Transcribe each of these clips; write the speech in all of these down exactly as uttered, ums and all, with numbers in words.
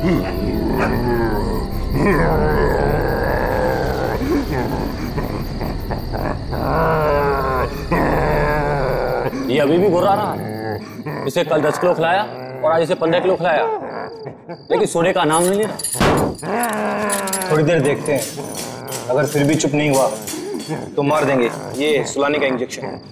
ये अभी भी घुरा रहा है। इसे कल दस किलो खिलाया और आज इसे पंद्रह किलो खिलाया, लेकिन सोने का नाम नहीं ले रहा। थोड़ी देर देखते हैं, अगर फिर भी चुप नहीं हुआ तो मार देंगे। ये सुलाने का इंजेक्शन है।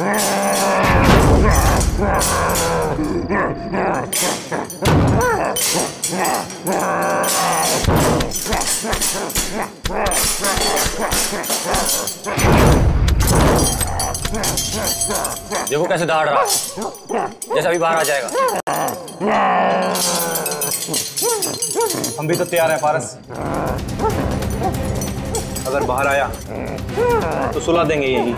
देखो कैसे दौड़ रहा है, जैसे अभी बाहर आ जाएगा। हम भी तो तैयार हैं पारस। अगर बाहर आया तो सुला देंगे यही।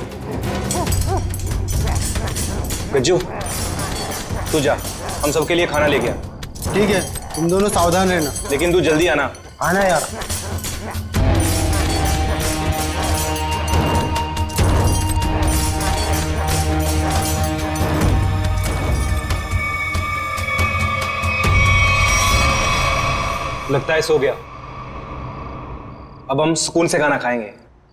गज्जू तू जा, हम सबके लिए खाना लेके आ। ठीक है, तुम दोनों सावधान रहना। लेकिन तू जल्दी आना। आना यार। लगता है सो गया। अब हम सुकून से खाना खाएंगे।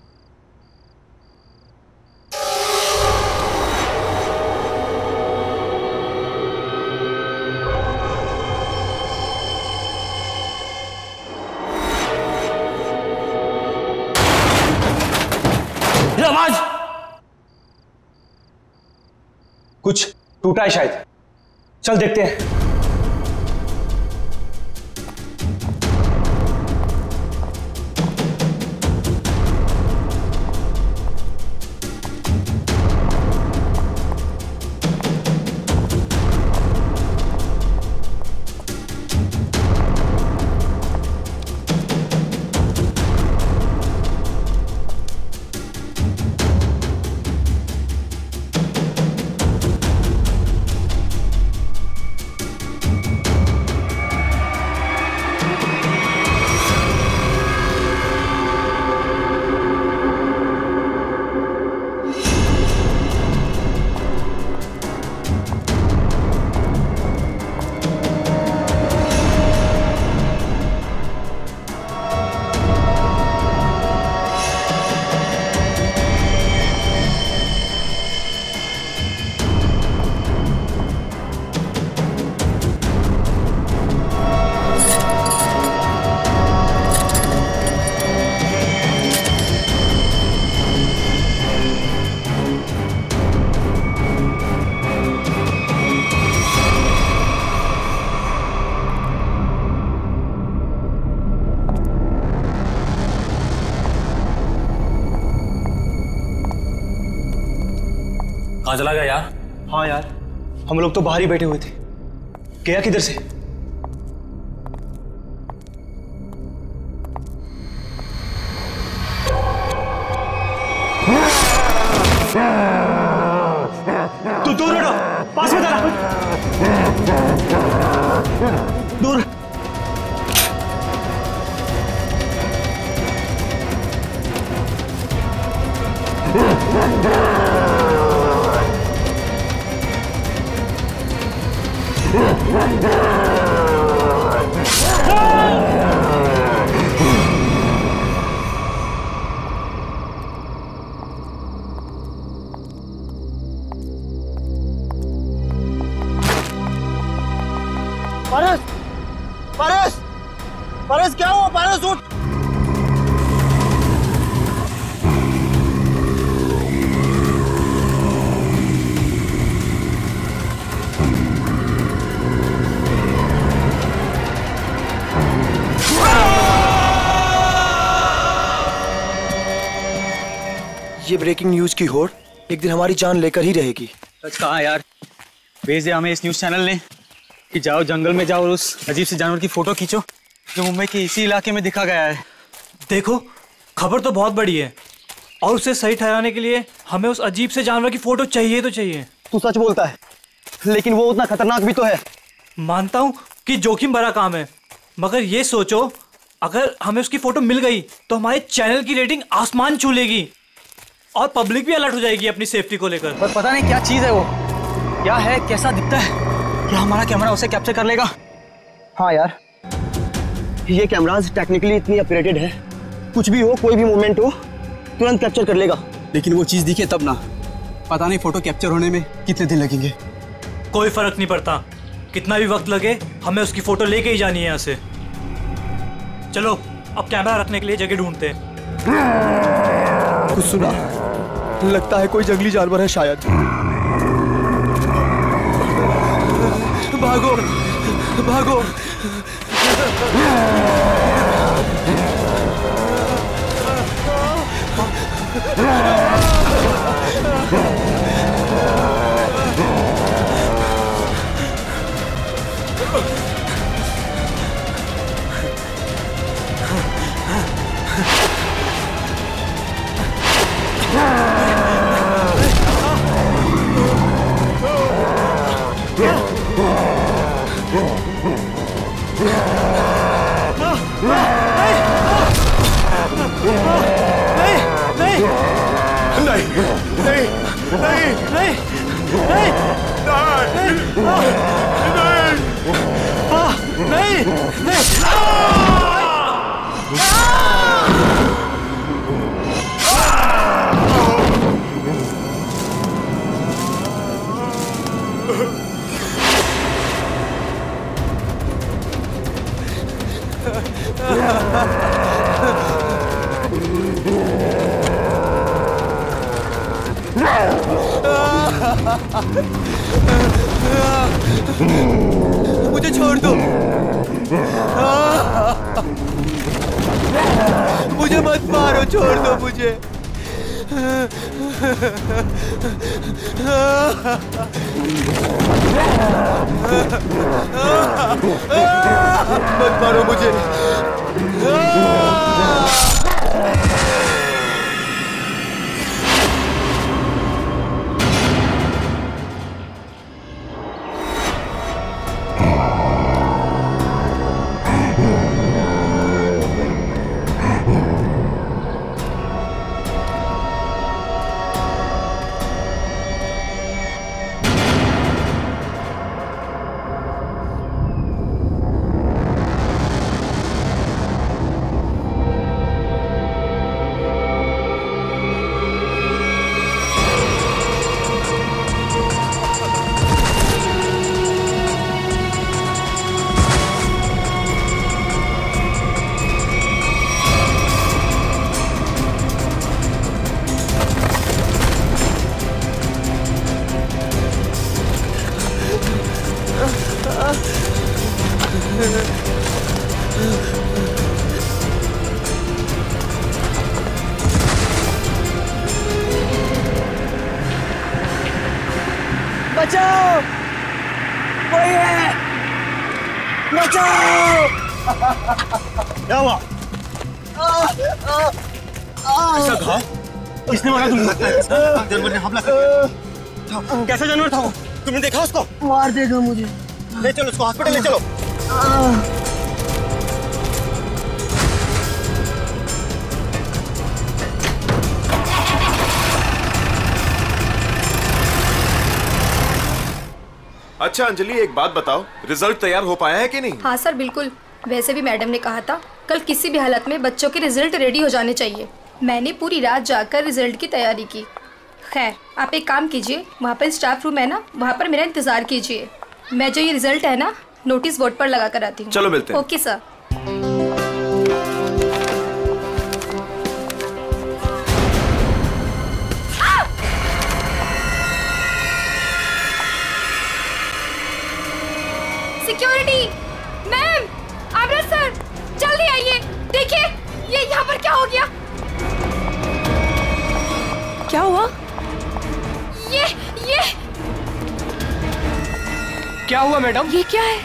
ये आवाज कुछ टूटा है शायद। चल देखते हैं। कहाँ चला गया यार? हाँ यार, हम लोग तो बाहर ही बैठे हुए थे। गया किधर से? तू दूर हटो, पास में जाना। दूर। पारस, पारस, पारस क्या हुआ? पारस उठ। ये ब्रेकिंग न्यूज की होड़ एक दिन हमारी जान लेकर ही रहेगी। सच कहा यार, भेज दिया हमें इस न्यूज चैनल ने कि जाओ जंगल में जाओ और उस अजीब से जानवर की फोटो खींचो जो मुंबई के इसी इलाके में दिखा गया है। देखो, खबर तो बहुत बड़ी है और उसे सही ठहराने के लिए हमें उस अजीब से जानवर की फोटो चाहिए तो चाहिए। तू सच बोलता है, लेकिन वो उतना खतरनाक भी तो है। मानता हूँ कि जोखिम भरा काम है, मगर ये सोचो अगर हमें उसकी फोटो मिल गई तो हमारे चैनल की रेटिंग आसमान छू लेगी और पब्लिक भी अलर्ट हो जाएगी अपनी सेफ्टी को लेकर। पर पता नहीं क्या चीज है वो, क्या है, कैसा दिखता है, क्या हमारा कैमरा उसे कैप्चर कर लेगा? हाँ यार, ये कैमराज टेक्निकली इतनी अपग्रेडेड है, कुछ भी हो, कोई भी मूवमेंट हो, तुरंत कैप्चर कर लेगा। लेकिन वो चीज दिखे तब ना, पता नहीं फोटो कैप्चर होने में कितने दिन लगेंगे। कोई फर्क नहीं पड़ता, कितना भी वक्त लगे, हमें उसकी फोटो लेके ही जानी है यहाँ से। चलो अब कैमरा रखने के लिए जगह ढूंढते हैं। कुछ सुना? लगता है कोई जंगली जानवर है शायद। भागो भागो। मुझे छोड़ दो, मुझे मत मारो, छोड़ दो मुझे। मत मारो मुझे। बचाओ, कोई है, बचाओ। क्या हुआ? ऐसा घाव किसने मारा तुमको? जानवर ने हमला कर दिया। कैसा जानवर था वो? तुमने देखा उसको? मार देगा मुझे। ले चलो उसको हॉस्पिटल ले चलो। अच्छा अंजलि, एक बात बताओ, रिजल्ट तैयार हो पाया है कि नहीं? हाँ सर, बिल्कुल। वैसे भी मैडम ने कहा था कल किसी भी हालत में बच्चों के रिजल्ट रेडी हो जाने चाहिए। मैंने पूरी रात जाकर रिजल्ट की तैयारी की। खैर, आप एक काम कीजिए, वहाँ पर स्टाफ रूम है ना, वहाँ पर मेरा इंतजार कीजिए। मैं जो ये रिजल्ट है ना, नोटिस बोर्ड पर लगा कर आती हूँ। चलो मिलते हैं। Okay sir. सिक्योरिटी मैम, आमरा सर, जल्दी आइए। देखिए ये यहाँ पर क्या हो गया। क्या हुआ? ये ये क्या हुआ मैडम? ये क्या है?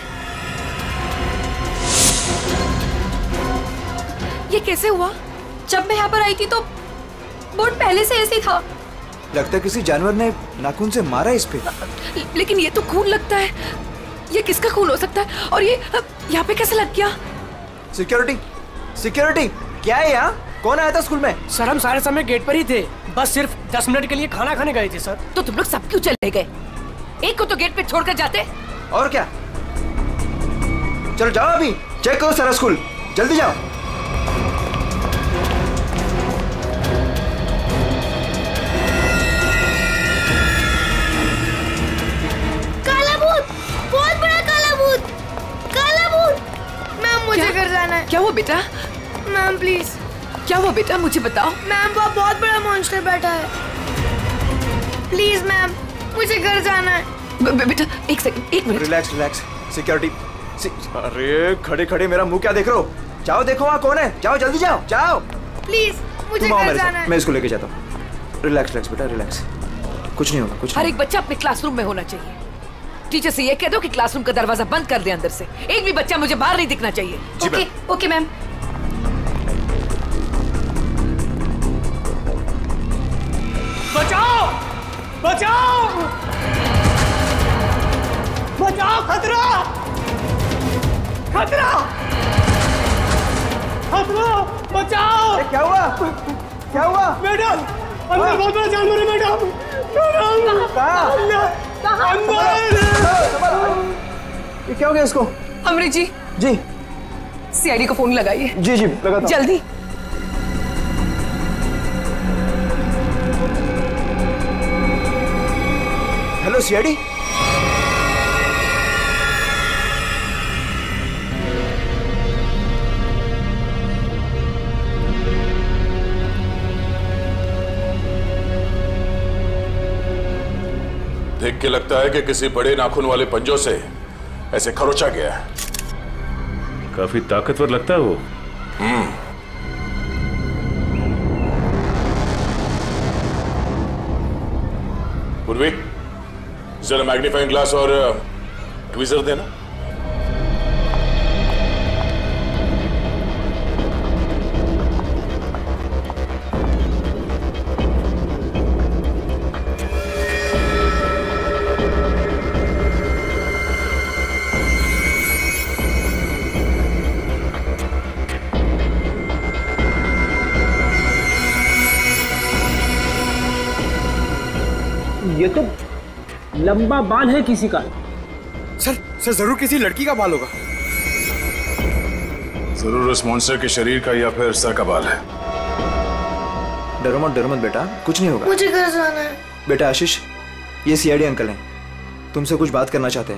ये कैसे हुआ? जब मैं यहाँ पर आई थी तो बोर्ड पहले से ऐसी था। लगता है किसी जानवर ने नाखून से मारा इस पे। लेकिन ये तो खून लगता है। ये किसका खून हो सकता है? और ये यहाँ पे कैसे लग गया? सिक्योरिटी, सिक्योरिटी, क्या है यहाँ? कौन आया था स्कूल में? सर हम सारे समय गेट पर ही थे, बस सिर्फ दस मिनट के लिए खाना खाने गए थे सर। तो तुम लोग सब क्यों चले गए? एक को तो गेट पे छोड़कर जाते। और क्या? चलो जाओ अभी, चेक करो सारा स्कूल। जल्दी जाओ। काला भूत, बहुत बड़ा काला भूत, काला भूत। मैम मुझे घर जाना है। क्या हुआ बेटा? Ma'am please. क्या हुआ बेटा, मुझे बताओ। मैम वो बहुत बड़ा मॉन्स्टर बैठा है, प्लीज मैम मुझे घर जाना है। बे, बेटा एक सेकंड, एक मिनट। Relax relax, security. अरे खड़े खड़े मेरा मुंह क्या देख रहे हो? जाओ देखो वहाँ कौन है, जाओ जल्दी जाओ जाओ। प्लीज मुझे घर जाना है। मैं इसको लेके जाता हूँ। रिलैक्स रिलैक्स बेटा रिलैक्स, कुछ नहीं होगा कुछ। हर एक बच्चा अपने क्लासरूम में होना चाहिए। टीचर से ये कह दो कि क्लासरूम का दरवाजा बंद कर दे अंदर से। एक भी बच्चा मुझे बाहर नहीं दिखना चाहिए। Okay okay ma'am. बचाओ बचाओ बचाओ, खतरा खतरा खतरा, बचाओ। क्या हुआ क्या हुआ? मैडम अंदर बहुत बड़ा जानवर है मैडम। ये क्या हो गया इसको? अमृत जी जी सीआईडी को फोन लगाइए। जी जी लगाता हूं। जल्दी। Hello CID. देख के लगता है कि किसी बड़े नाखून वाले पंजों से ऐसे खरोचा गया है। काफी ताकतवर लगता है वो। हम्म। पूर्वी जरा मैग्नीफाइंग ग्लास और ट्वीजर देना। ये तो लंबा बाल है किसी का। सर सर जरूर किसी लड़की का बाल होगा। जरूर उस मॉन्स्टर के शरीर का या फिर सर का बाल है। डरो मत डरो मत बेटा, कुछ नहीं होगा। मुझे घर जाना है। बेटा आशीष, ये सीआईडी अंकल हैं, तुमसे कुछ बात करना चाहते हैं।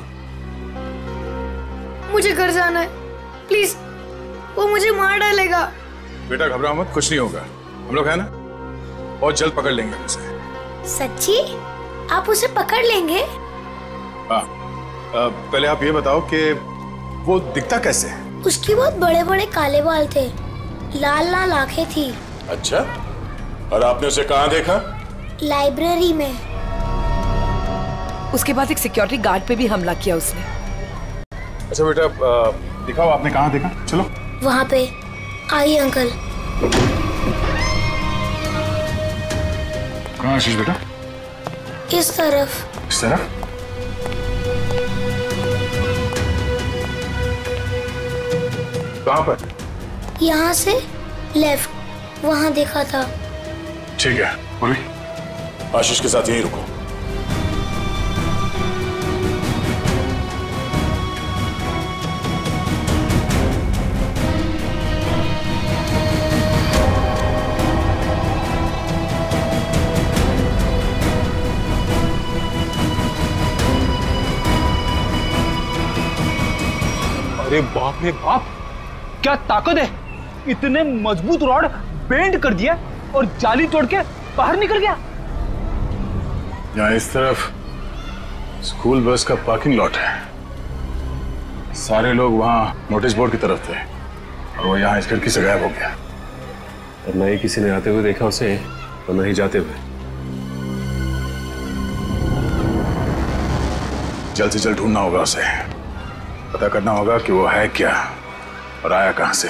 मुझे घर जाना है प्लीज, वो मुझे मार डालेगा। बेटा घबराओ मत, कुछ नहीं होगा। हम लोग है ना, बहुत जल्द पकड़ लेंगे उसे। सच्ची? आप उसे पकड़ लेंगे? हाँ, पहले आप ये बताओ कि वो दिखता कैसे है? उसकी बहुत बड़े बड़े काले बाल थे, लाल लाल आंखें थी। अच्छा, और आपने उसे कहाँ देखा? लाइब्रेरी में। उसके बाद एक सिक्योरिटी गार्ड पे भी हमला किया उसने। अच्छा बेटा दिखाओ आपने कहाँ देखा, चलो। वहाँ पे। आइए अंकल। कहाँ आशीष बेटा? इस तरफ। इस तरफ? कहाँ पर? यहाँ से लेफ्ट, वहाँ देखा था। ठीक है, पूर्वी आशीष के साथ यहीं रुको। अरे बाप रे बाप, क्या ताकत है! इतने मजबूत रॉड बेंड कर दिया और जाली तोड़ के बाहर निकल गया। यहाँ इस तरफ स्कूल बस का पार्किंग लॉट है। सारे लोग वहाँ नोटिस बोर्ड की तरफ थे और वो यहाँ इस खिड़की से गायब हो गया। और न ही किसी ने आते हुए देखा उसे और न ही जाते हुए। जल्द से जल्द ढूंढना होगा उसे, पता करना होगा कि वो है क्या और आया कहां से।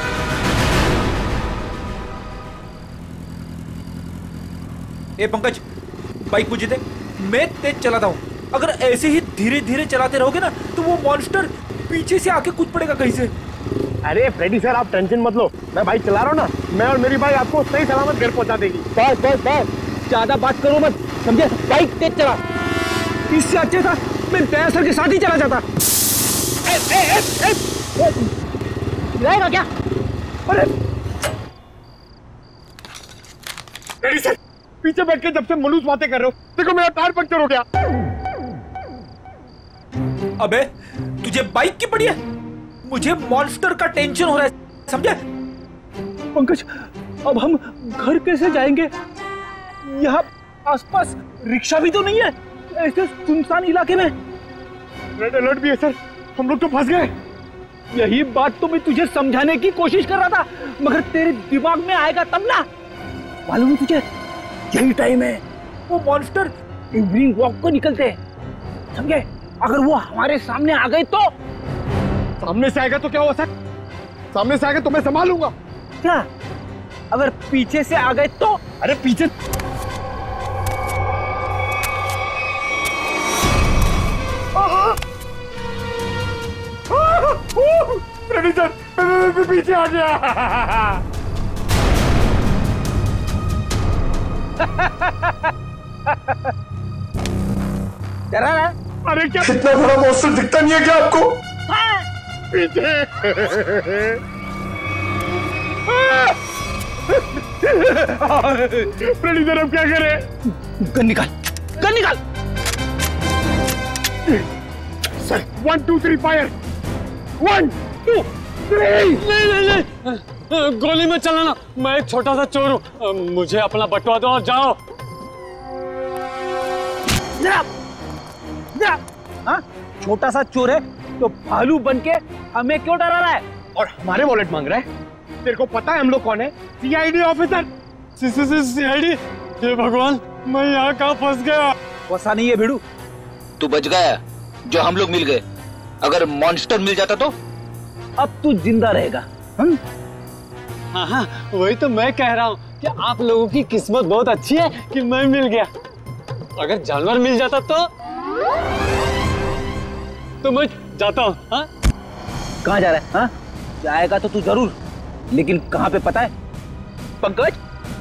ए पंकज, बाइक मुझे दे, मैं तेज चलाता हूँ। अगर ऐसे ही धीरे धीरे चलाते रहोगे ना तो वो मॉन्स्टर पीछे से आके कूद पड़ेगा कहीं से। अरे फ्रेडी सर आप टेंशन मत लो, मैं बाइक चला रहा हूँ ना, मैं और मेरी बाइक आपको सही सलामत घर पहुंचा देगी। बस बस बस, ज्यादा बात करो मत, समझे? बाइक तेज चला। इससे अच्छा था मैं दया सर के साथ ही चला जाता। ए, ए, ए, ए, ए, समझाएगा क्या? अरे डैडी सर, पीछे बैठ के जब से मनुष्य बातें कर रहे हो, देखो मेरा टायर पंक्चर हो गया। अबे तुझे बाइक की पड़ी है, मुझे मॉन्स्टर का टेंशन हो रहा है, समझे? पंकज, अब हम घर कैसे जाएंगे? यहाँ आसपास रिक्शा भी तो नहीं है, ऐसे सुनसान इलाके में। रेड अलर्ट भी है सर, हम लोग तो फंस गए। यही बात तो मैं तुझे समझाने की कोशिश कर रहा था, मगर तेरे दिमाग में आएगा तब ना। मालूम है तुझे, यही टाइम है वो मॉन्स्टर इवनिंग वॉक को निकलते हैं, समझे? अगर वो हमारे सामने आ गए तो? सामने से आएगा तो क्या हुआ सर? सामने से आएगा तो मैं संभालूंगा। क्या? अगर पीछे से आ गए तो? अरे पीछे रेडी सर, पीछे आ गया। डरा रहा? अरे क्या इतना बड़ा मॉन्स्टर दिखता नहीं है क्या आपको? पीछे। रेडी सर, अब क्या करें? गन निकाल, गन निकाल। Sir, one two three fire. One two three. नहीं नहीं नहीं, गोली में चलना, मैं एक छोटा सा चोर हूँ, मुझे अपना बटवा दो और जाओ। हाँ? छोटा सा चोर है तो भालू बन के हमें क्यों डरा रहा है? और हमारे वॉलेट मांग रहा है? तेरे को पता है हम लोग कौन है? CID officer. सीआईडी? हे भगवान, मैं यहाँ कहाँ फंस गया? फंसा नहीं है भिड़ू, तू बच गया जो हम लोग मिल गए। अगर मॉन्स्टर मिल जाता तो? अब तू जिंदा रहेगा। हम? हाँ हाँ, वही तो मैं कह रहा हूँ कि आप लोगों की किस्मत बहुत अच्छी है कि मैं मिल गया। अगर जानवर मिल जाता तो तो मैं जाता हूँ। हाँ? कहाँ जा रहा है? हाँ? जाएगा तो तू जरूर, लेकिन कहाँ पे पता है? पंकज?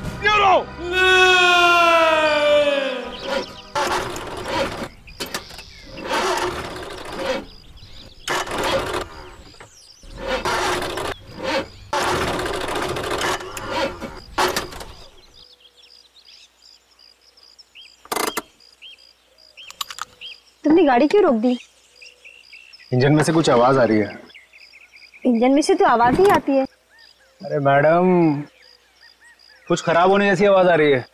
तुमने गाड़ी क्यों रोक दी? इंजन में से कुछ आवाज आ रही है। इंजन में से तो आवाज ही आती है। अरे मैडम, कुछ खराब होने जैसी आवाज आ रही है।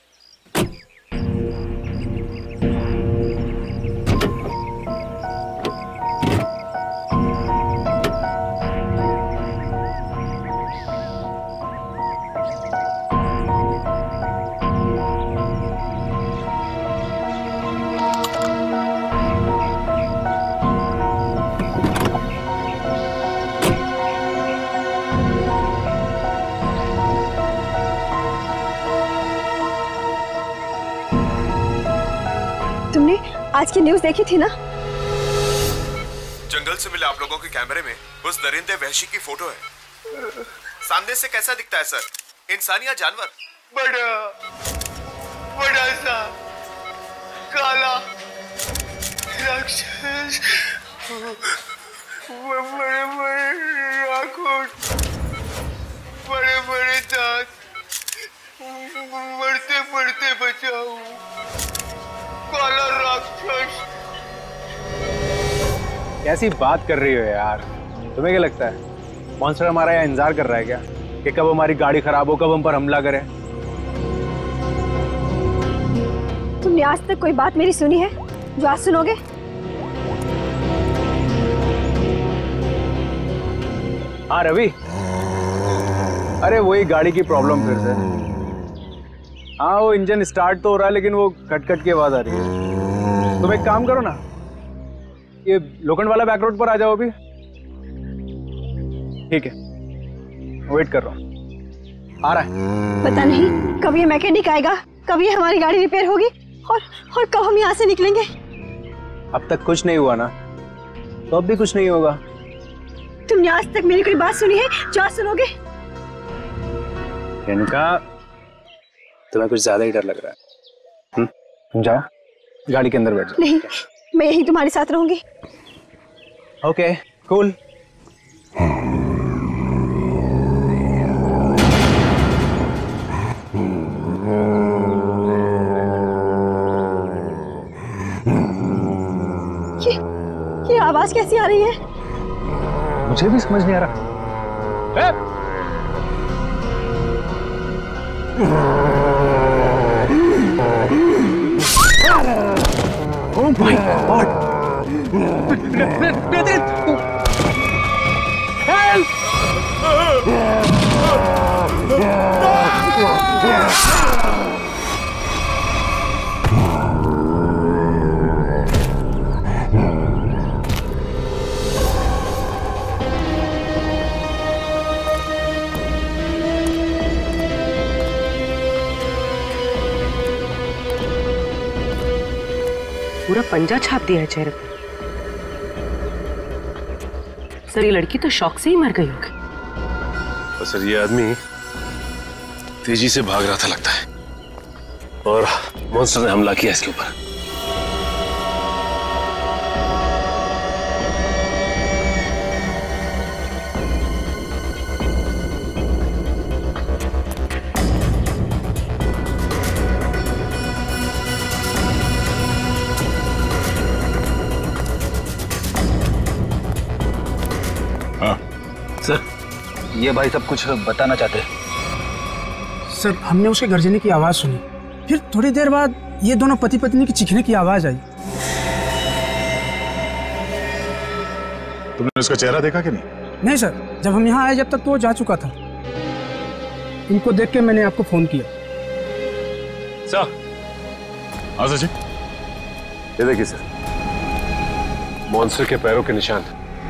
आज की न्यूज़ देखी थी ना? जंगल से मिले आप लोगों के कैमरे में उस दरिंदे वहशी की फोटो है। सामने से कैसा दिखता है सर? इंसान या जानवर? बड़ा बड़ा सा काला राक्षस, बड़े बड़े आंखों, बड़े बड़े दांत, बढ़ते बढ़ते बचाओ, काला राक्षस। कैसी बात कर रही हो यार? तुम्हें क्या लगता है मॉन्स्टर हमारा यहाँ इंतजार कर रहा है क्या कि कब हमारी गाड़ी खराब हो, कब हम पर हमला करे? तुमने आज तक कोई बात मेरी सुनी है जो आज सुनोगे? हाँ रवि, अरे वही गाड़ी की प्रॉब्लम फिर से। हाँ वो इंजन स्टार्ट तो हो रहा है लेकिन वो कट कट की आवाज आ रही है। तुम एक काम करो ना, ये लोखंड वाला बैक रोड पर आ जाओ अभी। ठीक है, वेट कर रहा हूँ, आ रहा है। पता नहीं कब ये मैकेनिक आएगा, कब ये हमारी गाड़ी रिपेयर होगी और और कब हम यहाँ से निकलेंगे। अब तक कुछ नहीं हुआ ना, तो अब भी कुछ नहीं होगा। तुमने आज तक मेरी कोई बात सुनी है जो आज सुनोगे? इनका तुम्हें कुछ ज्यादा ही डर लग रहा है। तुम जाओ, गाड़ी के अंदर बैठ जाओ। नहीं, मैं यही तुम्हारे साथ रहूंगी। Okay cool. रही है? मुझे भी समझ नहीं आ रहा। Oh my god! हेल्प! पूरा पंजा छाप दिया है चेहरे पर। सर ये लड़की तो शौक से ही मर गई होगी। सर ये आदमी तेजी से भाग रहा था लगता है और मॉन्स्टर ने हमला किया इसके ऊपर। सर ये भाई सब कुछ बताना चाहते हैं। सर हमने उसके गर्जने की आवाज सुनी, फिर थोड़ी देर बाद ये दोनों पति पत्नी की चीखने की आवाज आई। तुमने उसका चेहरा देखा कि नहीं? नहीं सर, जब हम यहाँ आए जब तक तो वो जा चुका था। इनको देख के मैंने आपको फोन किया। सर हाँ सर जी। ये देखिए सर, मॉन्स्टर के पैरों के निशान।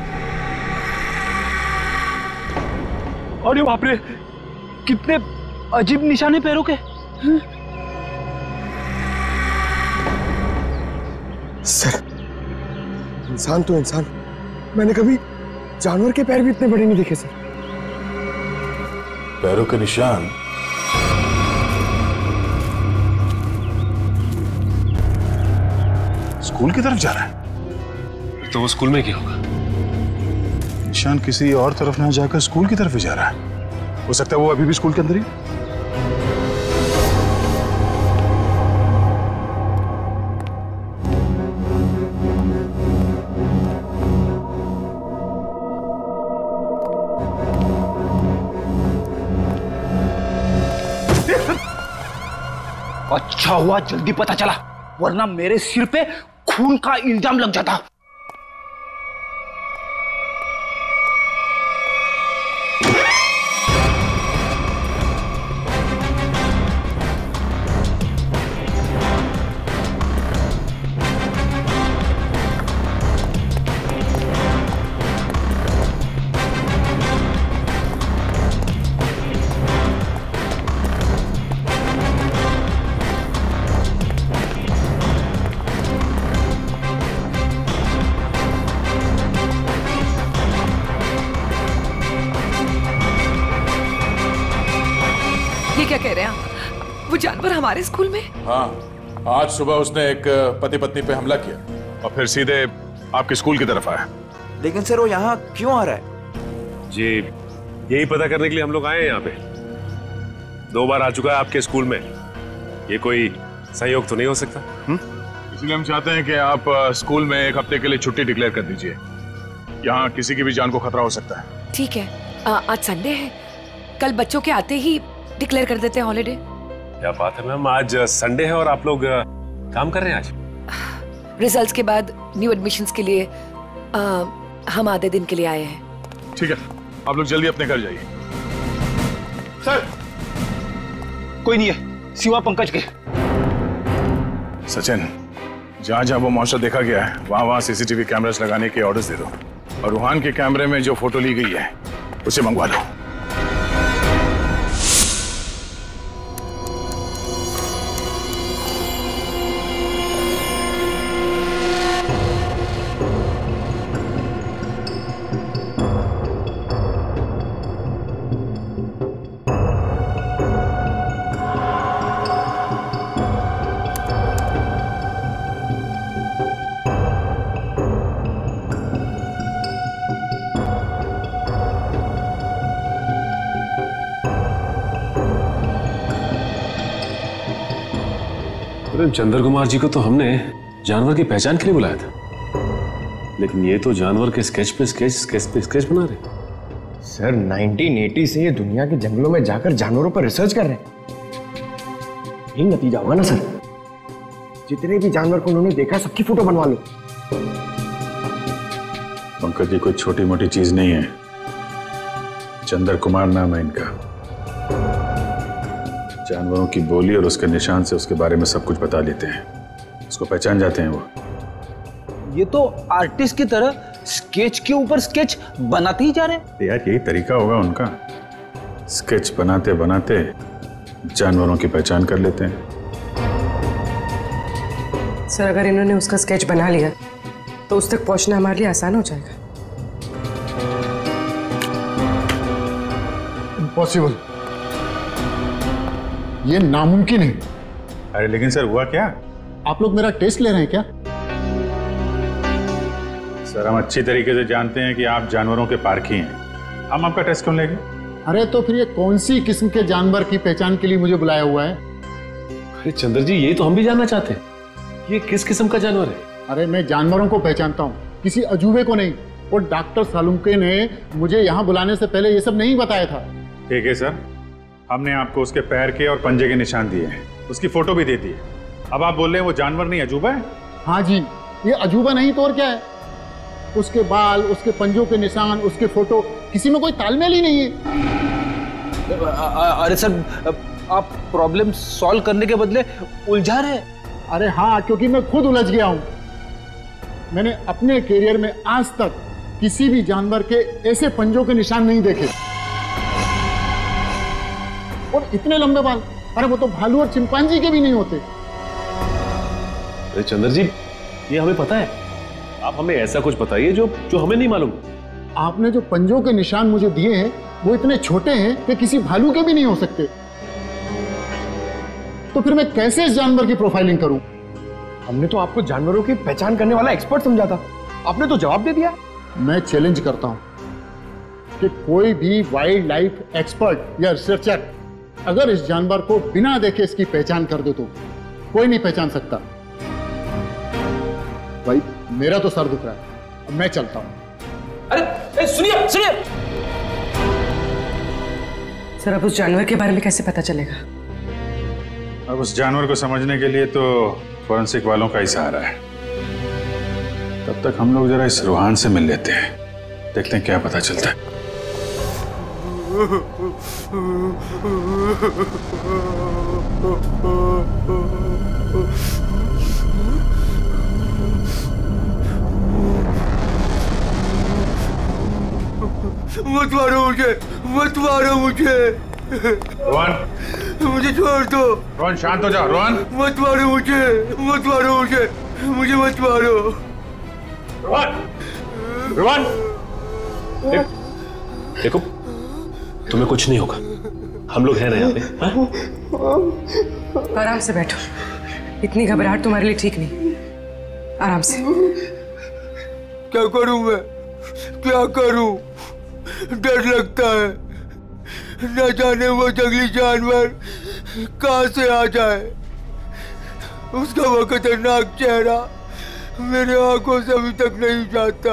और ये बाप रे, कितने अजीब निशाने पैरों के। सर इंसान तो इंसान, मैंने कभी जानवर के पैर भी इतने बड़े नहीं देखे सर। पैरों के निशान? स्कूल की तरफ जा रहा है? तो वो स्कूल में क्या होगा? निशान किसी और तरफ ना जाकर स्कूल की तरफ ही जा रहा है। हो सकता है वो अभी भी स्कूल के अंदर ही। अच्छा हुआ जल्दी पता चला, वरना मेरे सिर पे खून का इल्जाम लग जाता। क्या कह रहे हैं आप? वो जानवर हमारे स्कूल में? हाँ, आज सुबह उसने एक पति पत्नी पे हमला किया और फिर सीधे आपके स्कूल की तरफ आया। लेकिन सर वो यहाँ क्यों आ रहा है? जी यही पता करने के लिए हम लोग आए हैं यहाँ पे। दो बार आ चुका है आपके स्कूल में, ये कोई संयोग तो नहीं हो सकता? इसलिए हम चाहते हैं कि आप स्कूल में एक हफ्ते के लिए छुट्टी डिक्लेयर कर दीजिए। यहाँ किसी की भी जान को खतरा हो सकता है। ठीक है, आ, आज संडे है, कल बच्चों के आते ही डिक्लेयर कर देते हैं हॉलिडे। क्या बात है मैम, आज संडे है और आप लोग काम कर रहे हैं आज? रिजल्ट्स के बाद न्यू एडमिशंस के लिए आ, हम आधे दिन के लिए आए हैं। ठीक है, आप लोग जल्दी अपने घर जाइए। सर कोई नहीं है सिवा पंकज के। सचिन, जहां जहां वो मॉन्स्टर देखा गया है वहां वहां सीसीटीवी कैमरास लगाने के ऑर्डर्स दे दो और रूहान के कैमरे में जो फोटो ली गई है उसे मंगवा लो। चंद्र कुमार जी को तो हमने जानवर की पहचान के लिए बुलाया था। लेकिन ये तो जानवर के स्केच पे स्केच स्केच पे स्केच बना रहे। सर नाइनटीन एटी से ये दुनिया के जंगलों में जाकर जानवरों पर रिसर्च कर रहे हैं। यही नतीजा होगा ना सर। जितने भी जानवर को उन्होंने देखा सबकी फोटो बनवा लो। पंकज जी कोई छोटी मोटी चीज नहीं है। चंद्र कुमार नाम है इनका। जानवरों की बोली और उसके निशान से उसके बारे में सब कुछ बता लेते हैं, उसको पहचान जाते हैं वो। ये तो आर्टिस्ट की तरह स्केच के ऊपर स्केच बनाते ही जा रहे हैं। यार यही तरीका होगा उनका, स्केच बनाते बनाते जानवरों की पहचान कर लेते हैं। सर अगर इन्होंने उसका स्केच बना लिया तो उस तक पहुंचना हमारे लिए आसान हो जाएगा। इम्पॉसिबल, ये नामुमकिन है। अरे लेकिन सर हुआ क्या? आप लोग मेरा टेस्ट ले रहे हैं क्या? सर हम अच्छी तरीके से जानते हैं कि आप जानवरों के पारखी हैं, हम आपका टेस्ट क्यों लेंगे? अरे तो फिर ये कौन सी किस्म के जानवर की पहचान के लिए मुझे बुलाया हुआ है? अरे चंद्र जी ये तो हम भी जानना चाहते हैं, ये किस किस्म का जानवर है? अरे मैं जानवरों को पहचानता हूँ, किसी अजूबे को नहीं। और डॉक्टर सालुंके ने मुझे यहाँ बुलाने से पहले ये सब नहीं बताया था। ठीक है सर, हमने आपको उसके पैर के और पंजे के निशान दिए हैं, उसकी फोटो भी दे दी है। अब आप बोल रहे हैं वो जानवर नहीं अजूबा है? हाँ जी, ये अजूबा नहीं तो और क्या है। उसके बाल, उसके पंजों के निशान, उसके फोटो, किसी में कोई तालमेल ही नहीं है। अरे सर आप प्रॉब्लम सॉल्व करने के बदले उलझा रहे हैं। अरे हाँ, क्योंकि मैं खुद उलझ गया हूं। मैंने अपने करियर में आज तक किसी भी जानवर के ऐसे पंजों के निशान नहीं देखे। और इतने लंबे बाल, अरे वो तो भालू और चिंपांजी के भी नहीं होते। अरे चंद्र जी ये हमें पता है, आप हमें ऐसा कुछ बताइए जो जो हमें नहीं मालूम। आपने जो पंजों के निशान मुझे दिए हैं वो इतने छोटे हैं कि किसी भालू के भी नहीं हो सकते। तो फिर मैं कैसे इस जानवर की प्रोफाइलिंग करूं? हमने तो आपको जानवरों की पहचान करने वाला एक्सपर्ट समझा था, आपने तो जवाब दे दिया। मैं चैलेंज करता हूं कि कोई भी वाइल्ड लाइफ एक्सपर्ट या रिसर्चर अगर इस जानवर को बिना देखे इसकी पहचान कर दे तो कोई नहीं पहचान सकता। भाई मेरा तो सर दुख रहा है, अब मैं चलता हूं। अरे सुनिए सुनिए सर अब उस जानवर के बारे में कैसे पता चलेगा? अब उस जानवर को समझने के लिए तो फॉरेंसिक वालों का ही सहारा है। तब तक हम लोग जरा इस रूहान से मिल लेते हैं, देखते हैं क्या पता चलता है। मत मारो मुझे, मत मारो मुझे। रोहन मुझे छोड़ दो। रोहन शांत हो जाओ। रोहन मत मारो मुझे, मत मारो मुझे, मुझे मत मारो। रोहन रोहन देखो तुम्हें कुछ नहीं होगा, हम लोग हैं ना यहाँ पे। आराम से बैठो, इतनी घबराहट तुम्हारे लिए ठीक नहीं। आराम से। क्या करूं मैं, क्या करूं? डर लगता है, न जाने वो जंगली जानवर कहां से आ जाए। उसका वो खतरनाक चेहरा मेरे आंखों से अभी तक नहीं जाता।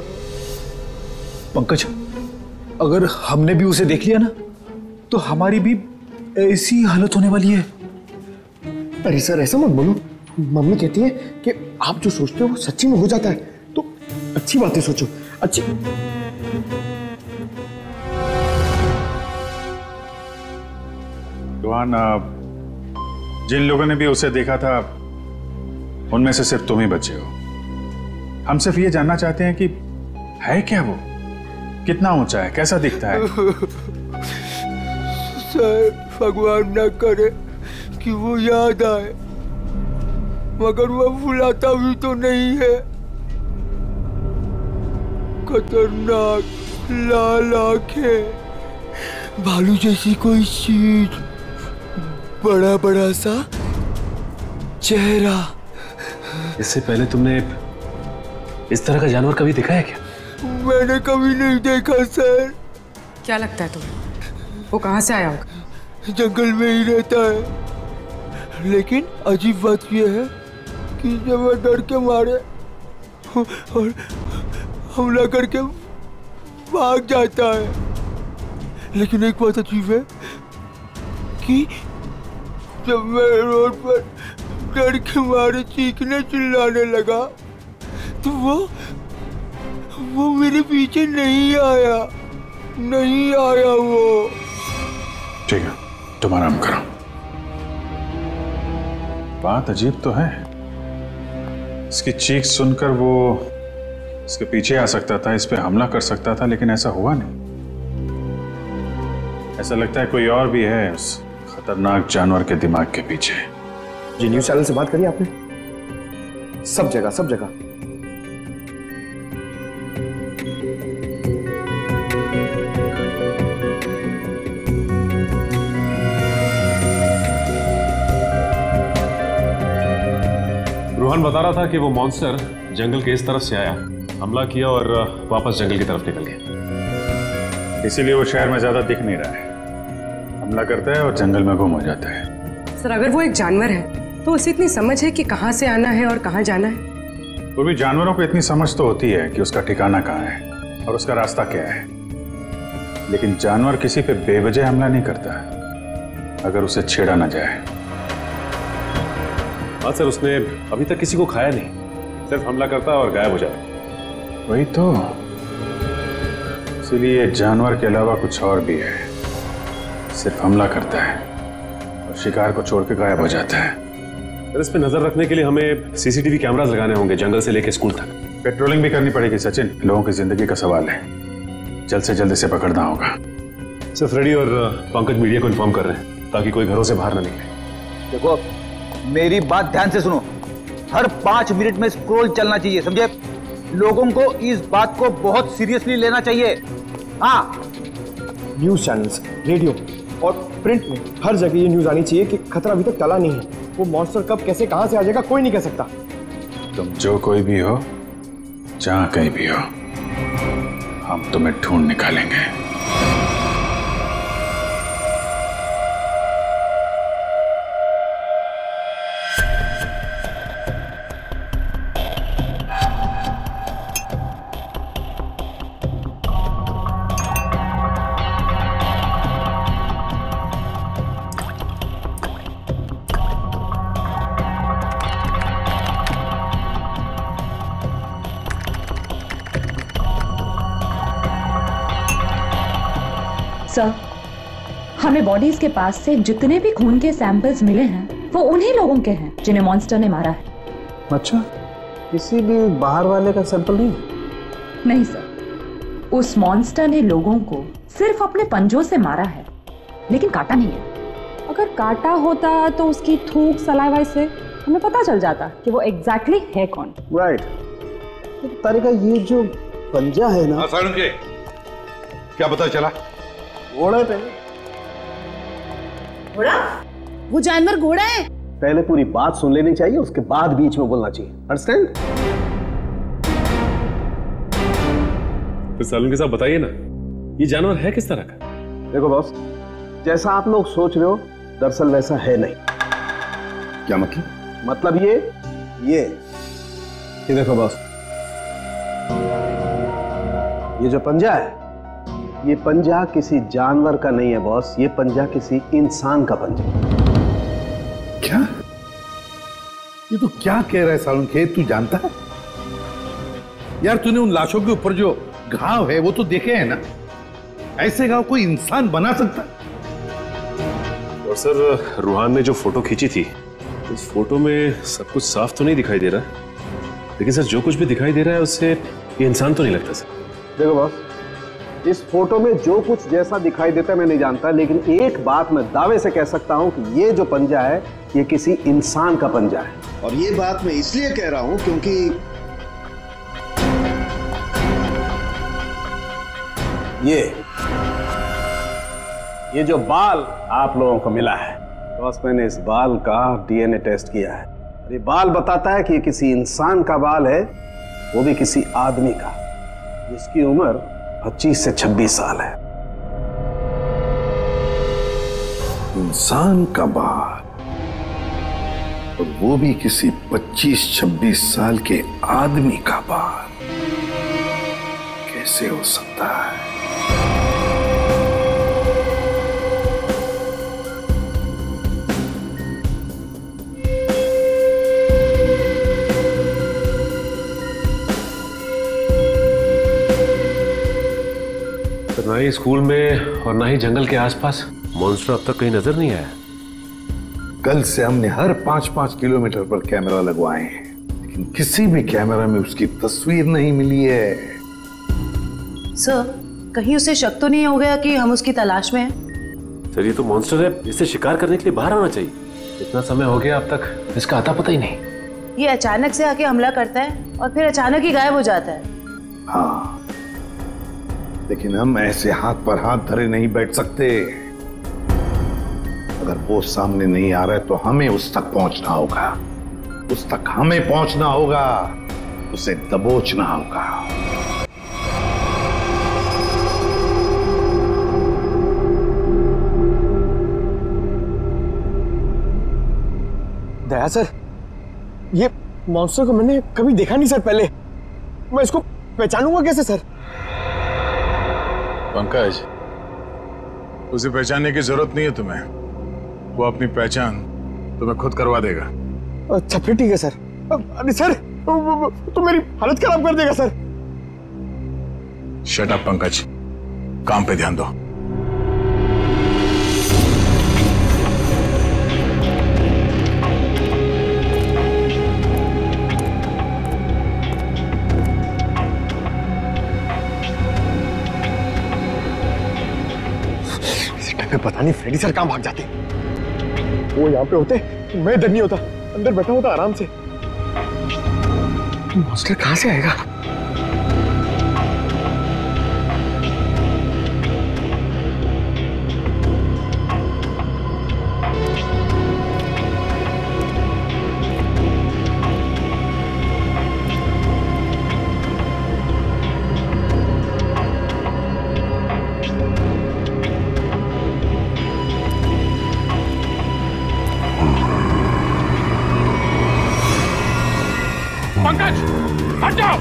पंकज अगर हमने भी उसे देख लिया ना तो हमारी भी ऐसी हालत होने वाली है। अरे सर ऐसा मत बोलो, मम्मी कहती है कि आप जो सोचते हो वो सच्ची में हो जाता है, तो अच्छी बातें सोचो। अच्छी रोहन जिन लोगों ने भी उसे देखा था उनमें से सिर्फ तुम ही बचे हो। हम सिर्फ ये जानना चाहते हैं कि है क्या वो, कितना ऊंचा है, कैसा दिखता है। सर भगवान न करे कि वो याद आए, मगर वो भुलाता भी तो नहीं है। खतरनाक लाल आंखें, भालू जैसी कोई चीज, बड़ा बड़ा सा चेहरा। इससे पहले तुमने इस तरह का जानवर कभी देखा है क्या? मैंने कभी नहीं देखा सर। क्या लगता है तुम्हें वो कहाँ से आया होगा? जंगल में ही रहता है, लेकिन अजीब बात यह है कि जब मैं डर के मारे और हमला करके भाग जाता है। लेकिन एक बात अजीब है कि जब मैं रोड पर डर के मारे चीखने चिल्लाने लगा तो वो वो मेरे पीछे नहीं आया, नहीं आया वो। ठीक है, तुम आराम करो। बात अजीब तो है, इसकी चीख सुनकर वो इसके पीछे आ सकता था, इस पे हमला कर सकता था, लेकिन ऐसा हुआ नहीं। ऐसा लगता है कोई और भी है उस खतरनाक जानवर के दिमाग के पीछे। जी न्यूज चैनल से बात करी आपने? सब जगह सब जगह। रोहन बता रहा था कि वो मॉन्स्टर जंगल के इस तरफ से आया, हमला किया और वापस जंगल की तरफ निकल गया। इसीलिए वो शहर में ज्यादा दिख नहीं रहा है, हमला करता है और जंगल में गुम हो जाता है। सर अगर वो एक जानवर है तो उसे इतनी समझ है कि कहाँ से आना है और कहाँ जाना है? वो भी जानवरों को इतनी समझ तो होती है कि उसका ठिकाना कहाँ है और उसका रास्ता क्या है, लेकिन जानवर किसी पे बेवजह हमला नहीं करता अगर उसे छेड़ा ना जाए। हाँ सर, उसने अभी तक किसी को खाया नहीं, सिर्फ हमला करता है और गायब हो जाता। वही तो, इसीलिए जानवर के अलावा कुछ और भी है, सिर्फ हमला करता है और शिकार को छोड़ के गायब हो जाता है। सर इस पे नजर रखने के लिए हमें सीसीटीवी कैमरास लगाने होंगे जंगल से लेकर स्कूल तक। पेट्रोलिंग भी करनी पड़ेगी सचिन, लोगों की जिंदगी का सवाल है, जल्द से जल्द इसे पकड़ना होगा। सर फ्रेडी और पंकज मीडिया को इन्फॉर्म कर रहे हैं ताकि कोई घरों से बाहर ना निकले। देखो मेरी बात ध्यान से सुनो, हर पांच मिनट में स्क्रॉल चलना चाहिए, समझे? लोगों को इस बात को बहुत सीरियसली लेना चाहिए। हाँ, न्यूज चैनल्स, रेडियो और प्रिंट में हर जगह ये न्यूज आनी चाहिए कि खतरा अभी तक टला नहीं है। वो मॉन्स्टर कब कैसे कहां से आ जाएगा कोई नहीं कह सकता। तुम जो कोई भी हो, जहां कहीं भी हो, हम तुम्हें ढूंढ निकालेंगे। सर, हमें बॉडीज के पास से जितने भी खून के सैंपल्स मिले हैं वो उन्हीं लोगों के हैं जिन्हें मॉन्स्टर ने मारा है। अच्छा, किसी भी बाहर वाले का सैंपल नहीं? नहीं सर, उस मॉन्स्टर ने लोगों को सिर्फ अपने पंजों से मारा है, लेकिन काटा नहीं है। अगर काटा होता तो उसकी थूक सलाइवा से हमें पता चल जाता कि वो एग्जैक्टली है कौन। राइट। तो तारिका ये जो पंजा है ना, के क्या पता चला? घोड़े पे। घोड़ा? वो जानवर घोड़ा है? पहले पूरी बात सुन लेनी चाहिए, उसके बाद बीच में बोलना चाहिए। अंडरस्टैंड? तो सालून के साथ बताइए ना, ये जानवर है किस तरह का? देखो बॉस, जैसा आप लोग सोच रहे हो दरअसल वैसा है नहीं। क्या मतलब? मतलब ये ये ये देखो बॉस, ये जो पंजा है, ये पंजा किसी जानवर का नहीं है बॉस, ये पंजा किसी इंसान का पंजा। क्या? ये तो क्या कह रहा है सालून के? तू जानता है यार, तूने उन लाशों के ऊपर जो घाव है वो तो देखे हैं ना? ऐसे घाव कोई इंसान बना सकता? और सर रूहान ने जो फोटो खींची थी, उस फोटो में सब कुछ साफ तो नहीं दिखाई दे रहा, लेकिन सर जो कुछ भी दिखाई दे रहा है उससे ये इंसान तो नहीं लगता सर। देखो बॉस, इस फोटो में जो कुछ जैसा दिखाई देता है मैं नहीं जानता, लेकिन एक बात मैं दावे से कह सकता हूं कि ये जो पंजा है ये किसी इंसान का पंजा है। और ये बात मैं इसलिए कह रहा हूं क्योंकि ये ये जो बाल आप लोगों को मिला है बॉस, मैंने इस बाल का डीएनए टेस्ट किया है। ये बाल बताता है कि ये किसी इंसान का बाल है, वो भी किसी आदमी का जिसकी उम्र पच्चीस से छब्बीस साल है। इंसान का बाल, और वो भी किसी पच्चीस छब्बीस साल के आदमी का बाल। कैसे हो सकता है? तो ना ही स्कूल में और ना ही जंगल के आसपास मॉन्स्टर अब तक कहीं नजर नहीं आया। कल से हमने हर पांच पांच किलोमीटर पर कैमरा लगवाए हैं, लेकिन किसी भी कैमरा में उसकी तस्वीर नहीं मिली है। सर, कहीं उसे शक तो नहीं हो गया कि हम उसकी तलाश में हैं? सर, ये तो मॉन्स्टर है, इसे शिकार करने के लिए बाहर आना चाहिए। इतना समय हो गया अब तक इसका आता पता ही नहीं। ये अचानक से आके हमला करता है और फिर अचानक ही गायब हो जाता है। हाँ, लेकिन हम ऐसे हाथ पर हाथ धरे नहीं बैठ सकते। अगर वो सामने नहीं आ रहा है तो हमें उस तक पहुंचना होगा, उस तक हमें पहुंचना होगा, उसे दबोचना होगा। दया सर, ये मॉन्स्टर को मैंने कभी देखा नहीं सर पहले। मैं इसको पहचानूंगा कैसे सर? पंकज, उसे पहचानने की जरूरत नहीं है तुम्हें, वो अपनी पहचान तुम्हें खुद करवा देगा। अच्छा फिर ठीक है सर। अरे सर, तो मेरी हालत खराब कर देगा सर। शट अप पंकज, काम पे ध्यान दो। पता नहीं फ्रेडी सर कहां भाग जाते। वो यहाँ पे होते तो मैं डर नहीं होता, अंदर बैठा होता आराम से। मॉन्स्टर कहां से आएगा? पंकज, हट जाओ।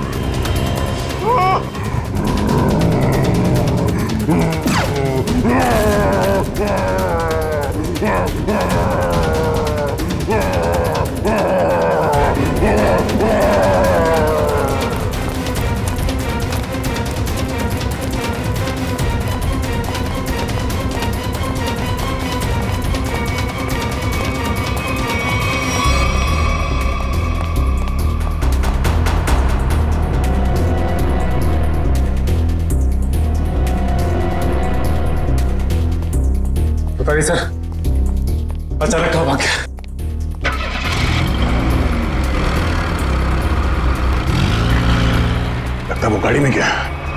बताइए सर, अचानक कहाँ भाग गया? लगता वो गाड़ी में गया।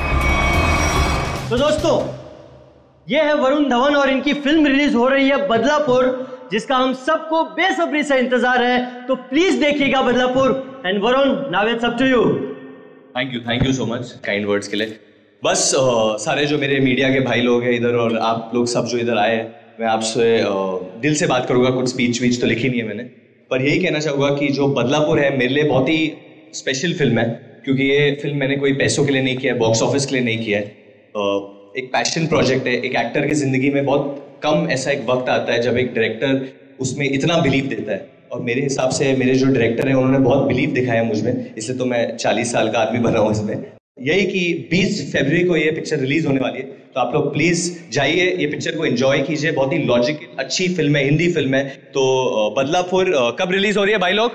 तो दोस्तों, ये है वरुण धवन और इनकी फिल्म रिलीज हो रही है बदलापुर, जिसका हम सबको बेसब्री से इंतजार है। तो प्लीज देखिएगा Badlapur. And Varun, now it's up to you. Thank you thank you so much kind words के लिए। बस uh, सारे जो मेरे मीडिया के भाई लोग हैं इधर और आप लोग सब जो इधर आए हैं, मैं आपसे uh, दिल से बात करूंगा। कुछ स्पीच वीच तो लिखी नहीं है मैंने, पर यही कहना चाहूँगा कि जो बदलापुर है मेरे लिए बहुत ही स्पेशल फिल्म है, क्योंकि ये फिल्म मैंने कोई पैसों के लिए नहीं किया है, बॉक्स ऑफिस के लिए नहीं किया है। uh, एक पैशन प्रोजेक्ट है। एक एक्टर की जिंदगी में बहुत कम ऐसा एक वक्त आता है जब एक डायरेक्टर उसमें इतना बिलीव देता है, और मेरे हिसाब से मेरे जो डायरेक्टर हैं उन्होंने बहुत बिलीव दिखाया मुझ में, इसलिए तो मैं चालीस साल का आदमी बना हूँ इसमें। यही कि बीस फरवरी को ये पिक्चर रिलीज होने वाली है, तो आप लोग प्लीज जाइए, ये पिक्चर को एंजॉय कीजिए। बहुत ही लॉजिकल अच्छी फिल्म है, हिंदी फिल्म है। तो बदलापुर कब रिलीज हो रही है भाई लोग?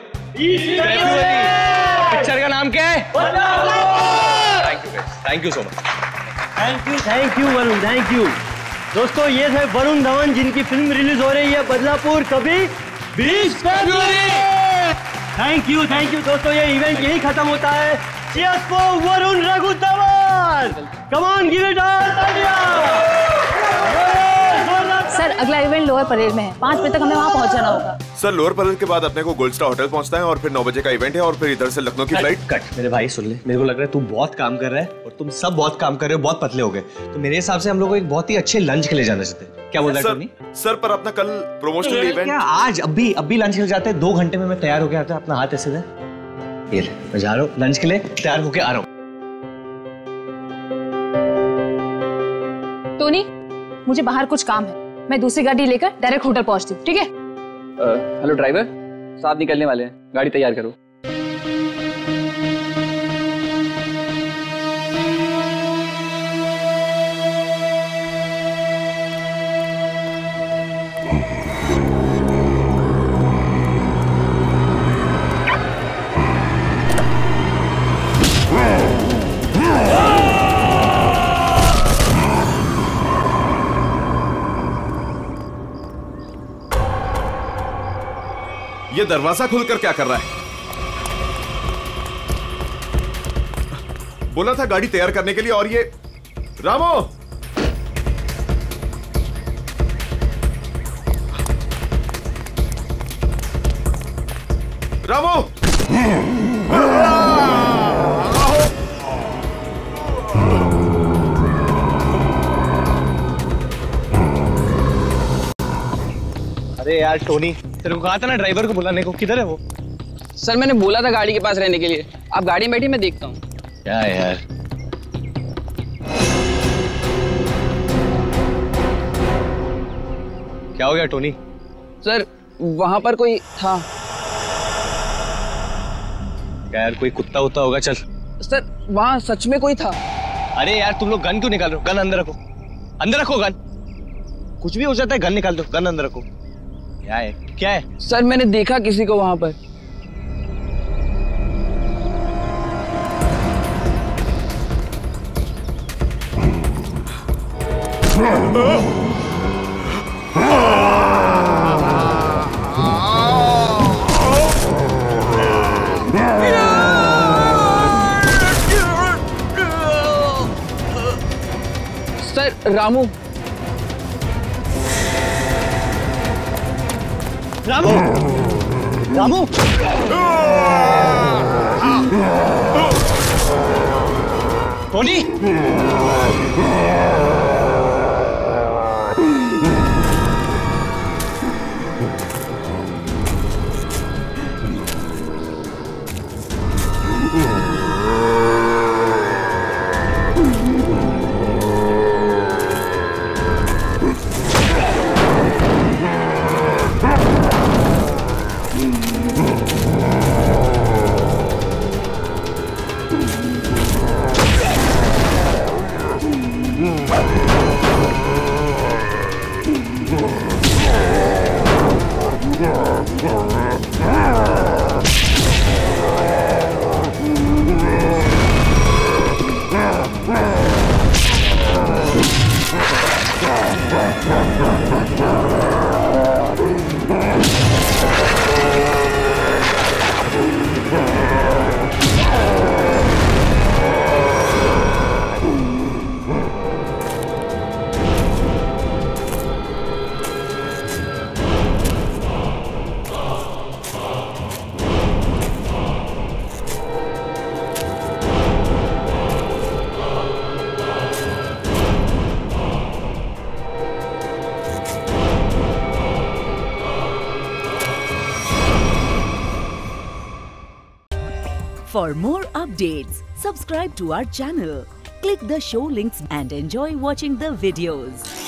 पिक्चर का नाम क्या है? Thank you thank you so much. Thank you thank you Varun, thank you. दोस्तों, ये थे वरुण धवन जिनकी फिल्म रिलीज हो रही है बदलापुर, कभी बीस फरवरी। थैंक यू थैंक यू दोस्तों, ये इवेंट यही खत्म होता है। Cheers for Varun Raghu Dhawan. Come on, give it all. Sir, अगला इवेंट लोअर परेड में है, पाँच बजे तक हमें वहाँ पहुँच जाना होगा। सर, लोअर परेड के बाद अपने को गोल्ड स्टार होटल पहुंचना है और फिर नौ बजे का इवेंट है और फिर इधर से लखनऊ की फ्लाइट। कट मेरे भाई, सुन ले, मेरे को लग रहा है तू बहुत काम कर रहा है और तुम सब बहुत काम कर रहे हो, बहुत पतले हो गए। तो मेरे हिसाब से हम लोग को एक बहुत ही अच्छे लंच के लिए जाना चाहते हैं। क्या बोल रहा है टोनी? सर, पर अपना कल प्रमोशनल इवेंट क्या आज अभी अभी लंच के लिए जाते हैं? दो घंटे में मैं तैयार हो गया था। अपना हाथ ऐसे दे, ये मैं जा रहा हूँ लंच के लिए, तैयार होके आ रहा हूँ। मुझे बाहर कुछ काम है, मैं दूसरी गाड़ी लेकर डायरेक्ट होटल पहुंचती हूँ, ठीक है? हेलो ड्राइवर, साहब निकलने वाले हैं, गाड़ी तैयार करो। ये दरवाजा खुलकर क्या कर रहा है? बोला था गाड़ी तैयार करने के लिए, और ये रामो! रामो! अरे यार टोनी, तेरे को कहा था ना ड्राइवर को बुलाने को, किधर है वो? सर मैंने बोला था गाड़ी के पास रहने के लिए, आप गाड़ी में बैठी, मैं देखता हूँ। क्या यार, क्या हो गया टोनी? सर वहां पर कोई था। क्या यार, कोई कुत्ता उत्ता होगा? चल। सर वहां सच में कोई था। अरे यार तुम लोग गन क्यों निकाल रहे हो? गन अंदर रखो, अंदर रखो गन। कुछ भी हो जाता है, गन निकाल दो, गन अंदर रखो। क्या है, क्या है? सर मैंने देखा किसी को वहां पर। Sir Ramu. Ramu, Ramu, Tony, For more updates, subscribe to our channel, click the show links and enjoy watching the videos.